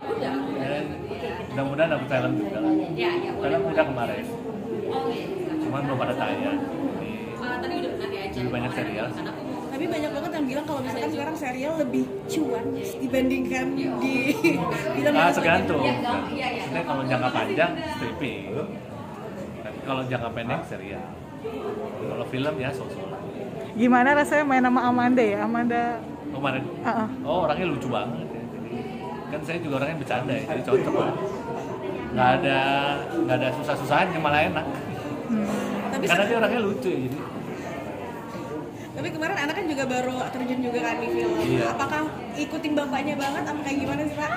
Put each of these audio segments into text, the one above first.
Udah. Mudah-mudahan dapat film juga lah. Ya, ya. Film udah kemarin, Oh, iya. cuman belum ada tayang. Jadi Tadi udah nanti aja. lebih banyak serial. Tapi banyak banget yang bilang kalau misalkan sekarang serial lebih cuan dibandingkan di film. Tergantung. Iya, iya. Jadi kalau jangka panjang streaming, tapi kalau jangka pendek serial. Kalau film ya sosok. Gimana rasanya main sama Amanda ya? Amanda Kemarin, oh orangnya lucu banget ya. Jadi, kan saya juga orangnya bercanda ya, jadi cocok lah. Nggak ada susah-susahannya, malah enak. Tapi Karena dia orangnya lucu ya, jadi. Tapi kemarin anak kan juga baru terjun juga kan di film. Iya. Apakah ikutin bapaknya banget? Apa kayak gimana sih Pak?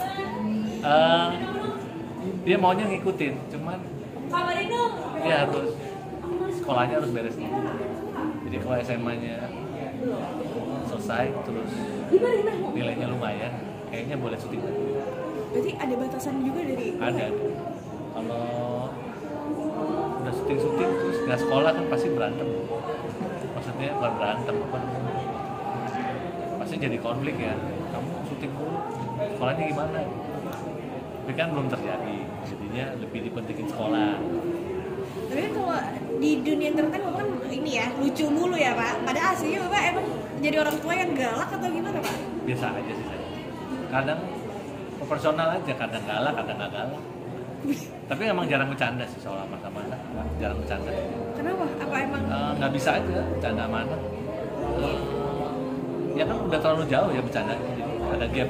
Dia maunya ngikutin, cuman dia harus sekolahnya harus beres dulu. Jadi kalau SMA-nya selesai terus nilainya lumayan, kayaknya boleh syuting lagi. Berarti ada batasan juga dari Ada. Kalau udah syuting terus nggak sekolah kan pasti berantem. Maksudnya bukan berantem apa? Pasti jadi konflik ya. Kamu syuting dulu, sekolahnya gimana? Tapi kan belum terjadi, jadinya lebih dipentingin sekolah. Tapi kan kalau di dunia entertain Bapak kan ini ya, lucu mulu ya Pak. Padahal aslinya Bapak emang jadi orang tua yang galak atau gimana Pak? Biasa aja sih saya. Kadang proporsional aja, kadang galak, kadang nggak galak. Tapi emang jarang bercanda sih soal sama anak, jarang bercanda. Kenapa? Apa emang? Nggak bisa aja bercanda sama anak. Ya kan udah terlalu jauh ya bercanda. Jadi ada gap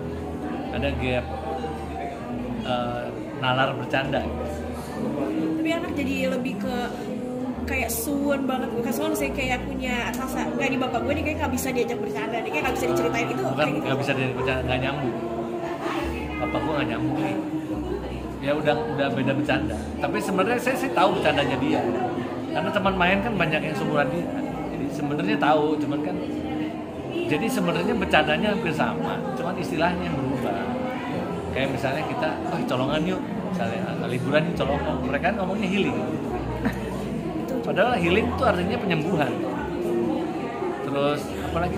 nalar bercanda. Tapi anak jadi lebih ke kayak suun banget. Bukan suun sih, kayak punya rasa nggak di bapak gue nih kayak nggak bisa diajak bercanda, nih kayak nggak bisa diceritain itu. Bukan Kayak gitu. nggak bisa diajak bercanda, nggak nyambung. Bapak gue nggak nyambung nih. Ya udah beda bercanda. Tapi sebenarnya saya sih tahu bercandanya dia. Karena teman main kan banyak yang seumuran dia. Jadi sebenarnya tahu, cuman kan jadi sebenarnya bercandanya hampir sama, cuman istilahnya yang berubah. Kayak misalnya kita, colongan yuk, misalnya liburan yuk colongan. Mereka kan ngomongnya healing. Padahal healing itu artinya penyembuhan. Terus apalagi?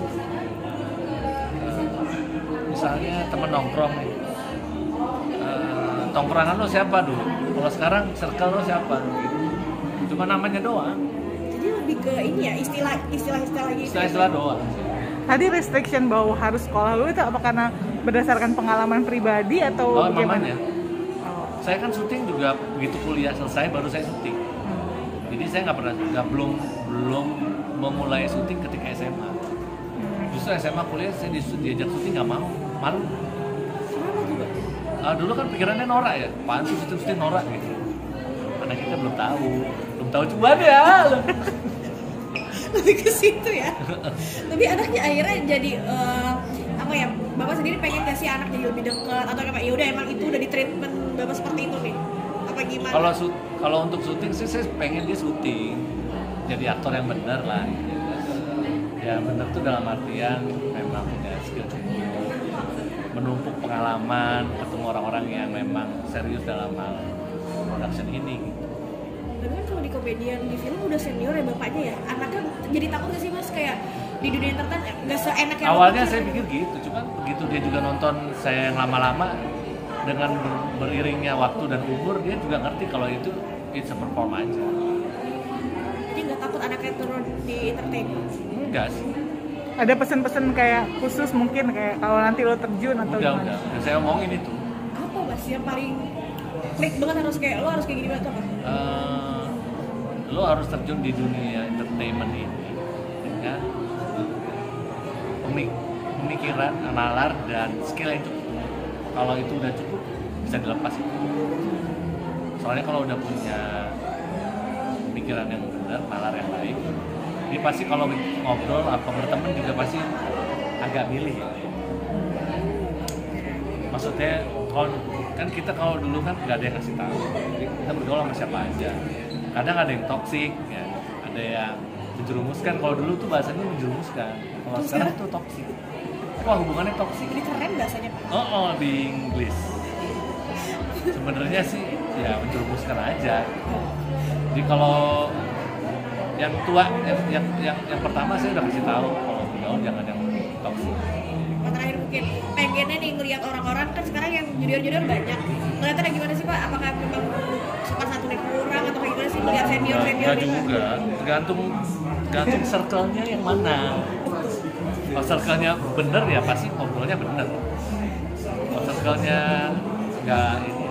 Misalnya teman nongkrong nih. Tongkrongan lo siapa dulu? Kalau sekarang circle lo siapa? Gitu. Cuma namanya doang. Jadi lebih ke ini ya, istilah gitu. Istilah doang. Tadi restriction bahwa harus sekolah dulu itu apa karena berdasarkan pengalaman pribadi atau Mamanya. gimana? Saya kan syuting juga begitu kuliah selesai baru saya syuting. Jadi saya belum memulai syuting ketika SMA. Justru SMA kuliah saya diajak syuting nggak mau, malu. Dulu kan pikirannya norak ya, apaan sih syuting norak gitu. Karena kita belum tahu cuan ya. Lebih ke situ ya. Tapi anaknya akhirnya jadi apa ya? Bapak sendiri pengen kasih anak jadi lebih dekat atau kayak ya udah emang itu udah di treatment Bapak seperti itu nih? Apa gimana? Kalau untuk syuting sih saya pengen dia syuting. Jadi aktor yang benar lah. Ya benar tuh dalam artian memang punya skill cukup, menumpuk pengalaman, ketemu orang-orang yang memang serius dalam hal production ini. Dan kan kalau di komedian di film udah senior ya bapaknya ya, anaknya jadi takut gak sih Mas kayak di dunia entertain nggak seenak yang awalnya saya pikir gitu, cuman begitu dia juga nonton saya yang lama-lama dengan beriringnya waktu dan umur dia juga ngerti kalau itu it's a perform aja. Jadi nggak takut anaknya turun di entertain? Enggak sih. Ada pesan-pesan kayak khusus mungkin kayak kalau nanti lo terjun atau gimana? Udah saya omongin itu. Apa Mas yang paling klik banget harus kayak lo harus kayak gini banget apa? Lo harus terjun di dunia entertainment ini dengan pemikiran, nalar dan skill yang cukup. Kalau itu udah cukup bisa dilepas. Soalnya kalau udah punya pemikiran yang benar, nalar yang baik, ini pasti kalau ngobrol atau berteman juga pasti agak milih. Maksudnya kan kita kalau dulu kan nggak ada yang ngasih tahu, jadi kita bergaul sama siapa aja. Kadang ada yang toksik, ya, ada yang menjerumuskan. Kalau dulu tuh bahasanya menjerumuskan, kalau sekarang tuh toksik. Wah hubungannya toksik. Ini keren bahasanya Pak. Di Inggris. Sebenarnya sih ya menjerumuskan aja. Jadi kalau yang tua, yang pertama saya udah kasih tahu kalau bergaul jangan yang toksik. Yang terakhir mungkin pengen pengennya nih ngelihat orang-orang kan sekarang yang junior banyak. Kelihatan gimana sih Pak? Apakah memang sopan santunnya kurang atau kayak gimana sih melihat senior Nggak juga, tergantung circle-nya yang mana. Kalau circle-nya bener ya pasti ngobrolnya bener. Kalau circle-nya nggak ini